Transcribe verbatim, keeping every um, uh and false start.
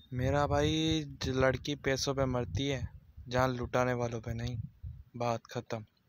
मेरा भाई, ज- लड़की पैसों पे मरती है, जान लुटाने वालों पे नहीं। बात खत्म।